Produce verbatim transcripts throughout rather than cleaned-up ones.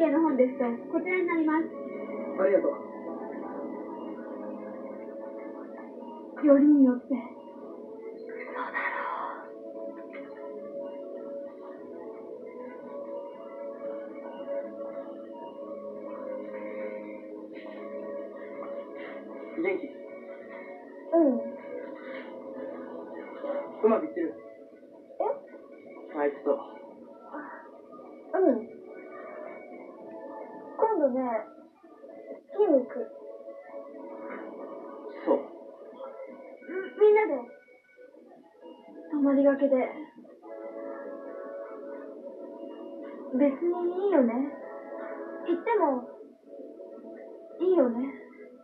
係の本ですと、こちらになります。 ありがとう。 よりによって。 元気？ うん。 うまくいってる？ え？ あいつと。 うん。今度ね、スキーに行く。 そう。 みんなで。泊まりがけで。別にいいよね。行っても、いいよね。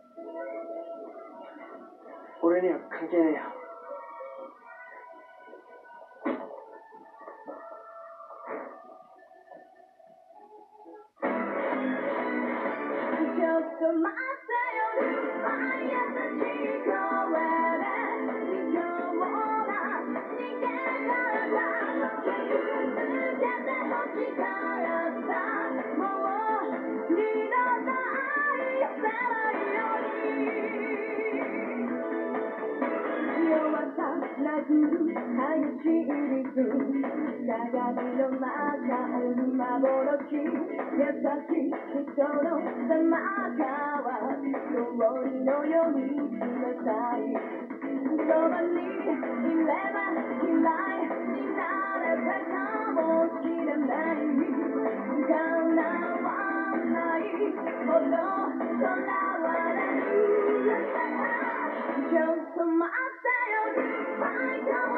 俺には関係ねえよ。 ちょっと待ってよ、優しい声で微妙な逃げ方気づけてほしかったもう二度と愛せないように弱さなく激しいリズム鏡の中を見幻優しい人の様は通りのように冷たいそばにいれば嫌いになれたかもしれない叶わないほどとらわれるちょっと待ってよ